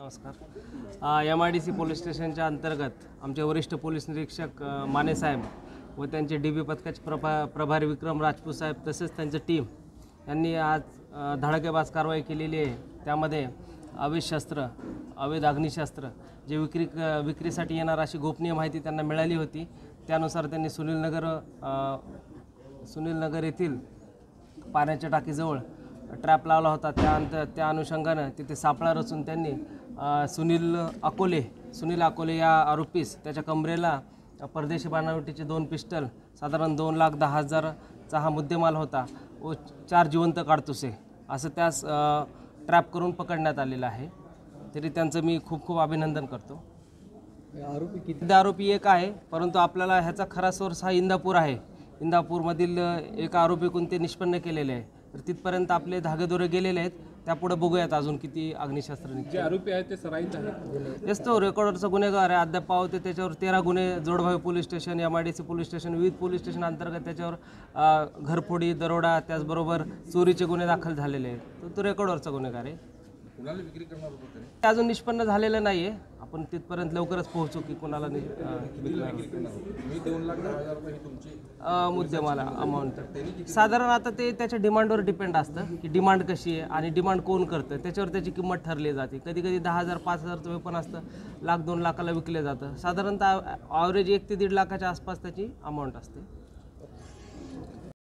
नमस्कार। MIDC police स्टेशनच्या अंतर्गत आमचे वरिष्ठ पोलीस निरीक्षक माने साहेब व त्यांचे DB पथकाचे प्रभारी विक्रम राजपूत साहेब तसेच त्यांची टीम यांनी आज धडाकेबाज कारवाई केलेली आहे। त्यामध्ये अवैध शस्त्र, अवैध अग्निशस्त्र जे विक्रीसाठी येणार अशी गोपनीय माहिती त्यांना मिळाली होती। त्यानुसार त्यांनी सुनील नगर येथील पाण्याच्या टाकीजवळ ट्रॅप लावला होता। त्या अनुषंगाने तिथे सापळा रचून त्यांनी सुनील अकोले या आरोपीस त्याच्या कमरेला परदेशी बनावटीचे 2 पिस्टल साधारण 2,10,000चा हा मुद्देमाल होता व 4 जिवंत काडतुसे असं त्यास ट्रॅप करून पकडण्यात आलेलं आहे। तरी त्यांचं मी खूप अभिनंदन करतो। आरोपी एक आहे, परंतु आपल्याला ह्याचा खरा सोर्स हा इंदापूर आहे। इंदापूरमधील एक आरोपीकडून ते निष्पन्न केलेले आहे। तर तिथपर्यंत आपले धागेदोरे गेलेले आहेत। त्यापुढे बघूयात अजून किती अग्निशस्त्र निघते। आरोपी आहेत ते सराईत आहेत। तेच तो रेकॉर्डरचा गुन्हेगार आहे। अद्याप पावते त्याच्यावर 13 गुन्हे Jodbhavi police station, MIDC police station, विविध पोलीस स्टेशन अंतर्गत त्याच्यावर घरफोडी, दरोडा, त्याचबरोबर चोरीचे गुन्हे दाखल झालेले आहेत। तो रेकॉर्डरचा गुन्हेगार आहे। कुणाला विक्री करणार होता ते अजून निष्पन्न झालेलं नाहीये। आपण तिथपर्यंत लवकरच पोहोचू की कुणाला मी 2,10,000 रुपये ही तुमची मुद्देमाल अमाऊंट साधारण आता ते त्याच्या डिमांडवर डिपेंड असतं की डिमांड कशी आहे आणि डिमांड कोण करतं त्याच्यावर त्याची किंमत ठरली जाते। कधी 10,000 5,000चं वेपन असतं, 1,00,000 2 लाखाला विकले जातं। साधारणतः ॲव्हरेज 1 ते 1.5 लाखाच्या आसपास त्याची अमाऊंट असते।